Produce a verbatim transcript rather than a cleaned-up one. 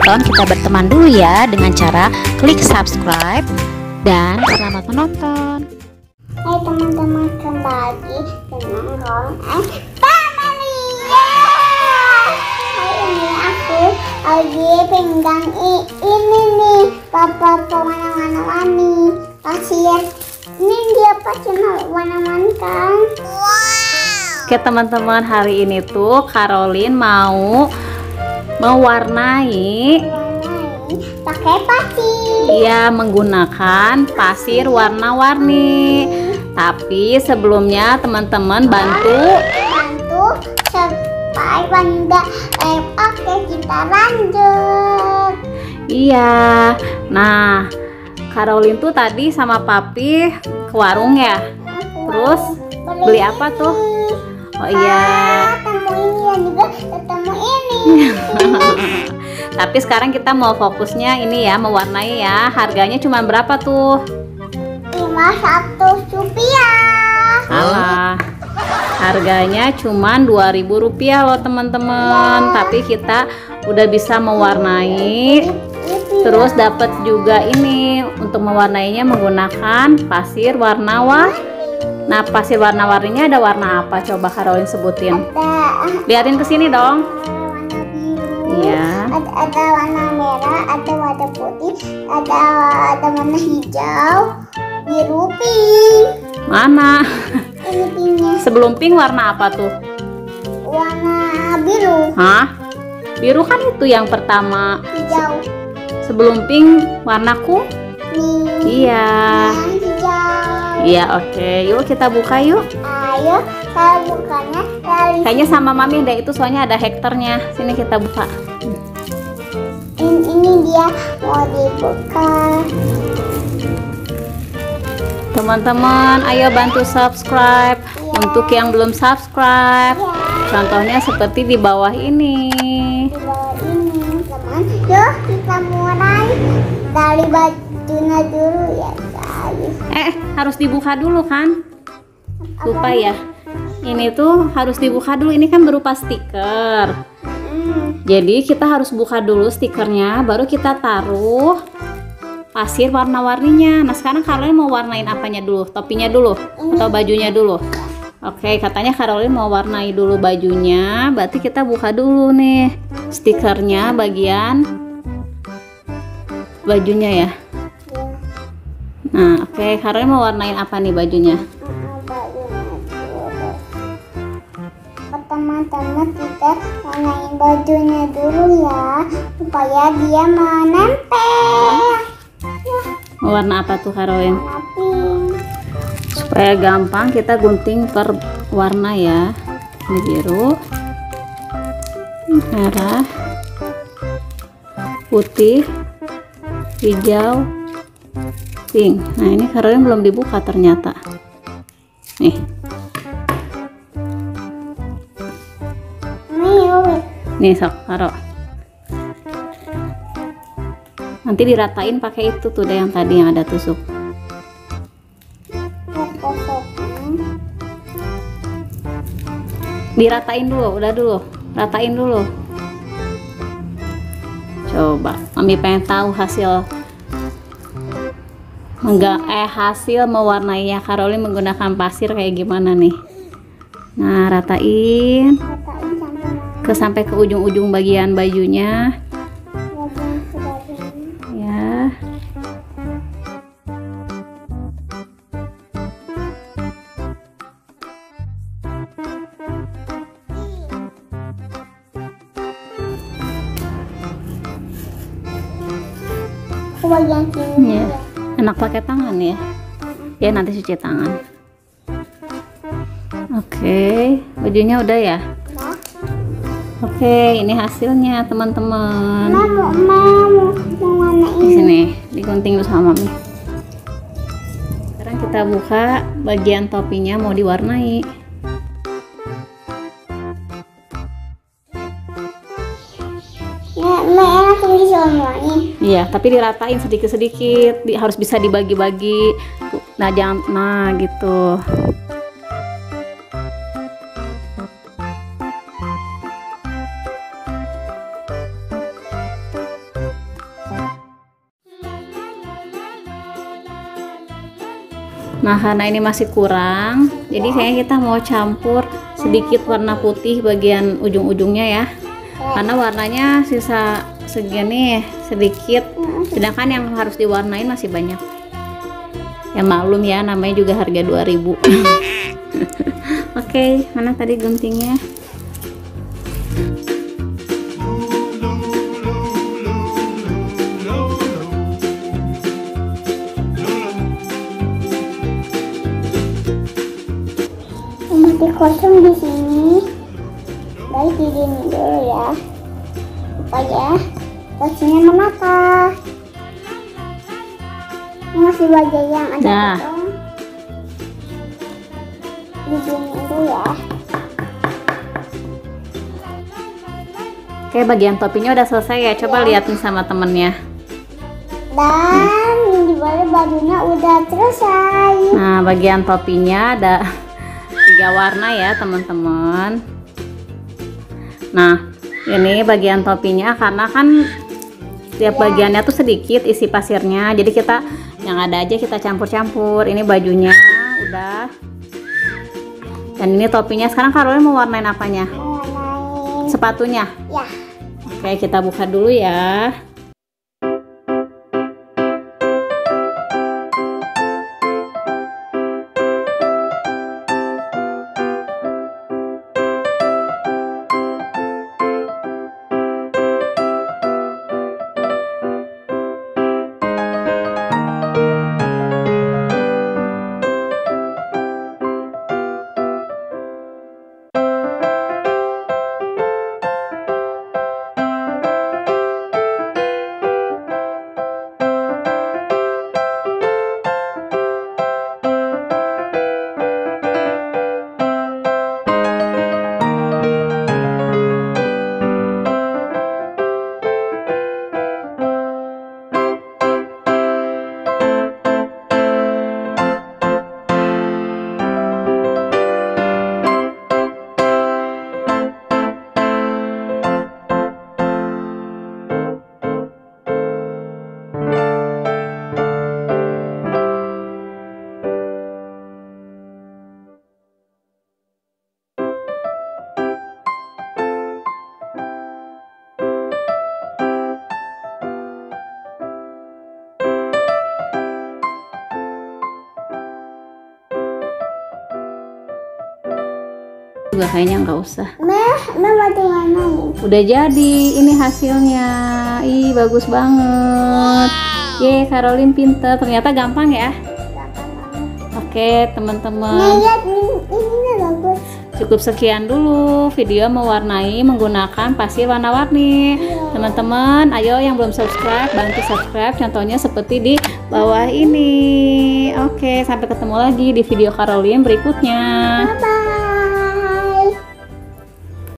menonton, kita berteman dulu ya dengan cara klik subscribe dan selamat menonton. Hai teman-teman, kembali dengan Ron and Family. Hari ini aku lagi pegang ini nih, papa warna-warni pasir. Ini dia pasir warna-warni kan. Oke teman-teman, hari ini tuh Caroline mau mewarnai pakai pasir. Iya, menggunakan pasir warna-warni. Tapi sebelumnya teman-teman bantu bantu supaya benda eh pakai kita lanjut. Iya. Nah, Caroline tuh tadi sama Papi ke warung ya. Terus beli apa tuh? Oh iya. Ketemu ini dan juga ketemu ini. Tapi sekarang kita mau fokusnya ini ya, mewarnai ya. Harganya cuma berapa tuh? lima ratus rupiah. Salah. Harganya cuma dua ribu rupiah loh teman-teman. Tapi kita udah bisa mewarnai. Terus dapat juga ini untuk mewarnainya menggunakan pasir warna-warni. Nah, pasir warna-warninya ada warna apa? Coba Caroline sebutin. Ada Liatin ke sini dong. warna biru. Iya. Ada, ada warna merah, ada warna putih, ada ada warna hijau, biru, pink. Mana? Ini pinknya Sebelum pink warna apa tuh? warna biru, Hah? Biru kan itu yang pertama. hijau, Sebelum pink warna kuning. nih. Iya. Yang hijau. Iya, oke. Yuk kita buka yuk. Ayo, saya bukanya dari Kayaknya sama Mami deh, itu soalnya ada hektarnya. Sini kita buka. ini, ini dia mau dibuka. Teman-teman, ayo bantu subscribe. Iya. Untuk yang belum subscribe, Ya, contohnya seperti di bawah ini. di bawah ini teman. Yuk kita mulai dari bajunya dulu ya guys. Eh, harus dibuka dulu kan? Lupa ya. Ini tuh harus dibuka dulu. Ini kan berupa stiker. Hmm. Jadi kita harus buka dulu stikernya, baru kita taruh pasir warna-warninya. Nah, sekarang Caroline mau warnain apanya dulu? Topinya dulu atau bajunya dulu? Oke, katanya Caroline mau warnai dulu bajunya. Berarti kita buka dulu nih stikernya bagian bajunya ya. Nah, oke, Caroline mau warnain apa nih bajunya? Teman-teman, kita warnain bajunya dulu ya supaya dia menempel. Mau warna apa tuh Caroline? Warna pink. Supaya gampang kita gunting per warna ya. Ini biru, merah, putih, hijau, pink. Nah, ini Caroline belum dibuka ternyata. Nih. Nih, Nih sok taruh. Nanti diratain pakai itu tuh deh yang tadi yang ada tusuk. Diratain dulu, udah dulu. Ratain dulu. Coba, Mami pengen tahu hasil enggak eh hasil mewarnainya Caroline menggunakan pasir kayak gimana nih. Nah, ratain ratain sampai ke sampai ke ujung-ujung bagian bajunya. bagian sebagian. Ya. Ke bagian sini. Ya. Enak pakai tangan ya. Ya, nanti cuci tangan. Oke, bajunya udah ya. Nah, Oke, ini hasilnya teman-teman. mau mau mau warna Di ini. sini digunting dulu sama Mami. Sekarang kita buka bagian topinya mau diwarnai. Ya, merah tuh semuanya. Iya, tapi diratain sedikit-sedikit. Di- harus bisa dibagi-bagi. Nah, jangan nah gitu. Nah, karena ini masih kurang, jadi kayaknya kita mau campur sedikit warna putih bagian ujung-ujungnya ya. Karena warnanya sisa segini sedikit, sedangkan yang harus diwarnain masih banyak. Ya maklum ya, namanya juga harga dua ribu. Oke, mana tadi guntingnya? Masih kosong di sini. Baik, gini dulu ya, supaya posisinya menata. Ini masih bagian yang ada Nah. kosong. Digini dulu ya. Oke, bagian topinya udah selesai ya. Coba lihat nih sama temennya. Dan di bawah bajunya udah selesai. Nah, bagian topinya ada tiga warna ya teman-teman. Nah, ini bagian topinya karena kan setiap bagiannya tuh sedikit isi pasirnya, jadi kita yang ada aja kita campur-campur. Ini bajunya udah, dan ini topinya. Sekarang Caroline mau warnain apanya? Mengenai Sepatunya. ya. Oke, kita buka dulu ya. Juga kayaknya nggak usah. Meh, meh mau diwarnain. Udah jadi, ini hasilnya. Ih, bagus banget. Ye, Caroline pinter. Ternyata gampang ya. Oke, Nah, teman-teman. lihat ini, ini bagus. Cukup sekian dulu video mewarnai menggunakan pasir warna-warni. Teman-teman, ayo yang belum subscribe, bantu subscribe. Contohnya seperti di bawah ini. Oke, sampai ketemu lagi di video Caroline berikutnya. Bye bye.